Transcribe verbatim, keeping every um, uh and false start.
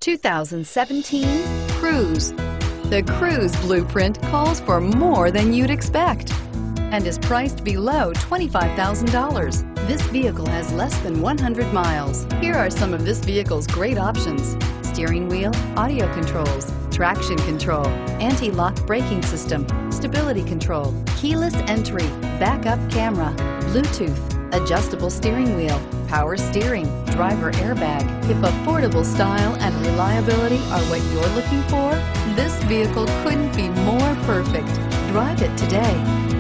two thousand seventeen Cruze. The Cruze blueprint calls for more than you'd expect and is priced below twenty-five thousand dollars. This vehicle has less than one hundred miles. Here are some of this vehicle's great options: steering wheel audio controls, traction control, anti-lock braking system, stability control, keyless entry, backup camera, Bluetooth, adjustable steering wheel, power steering, driver airbag. If affordable style and reliability are what you're looking for, this vehicle couldn't be more perfect. Drive it today.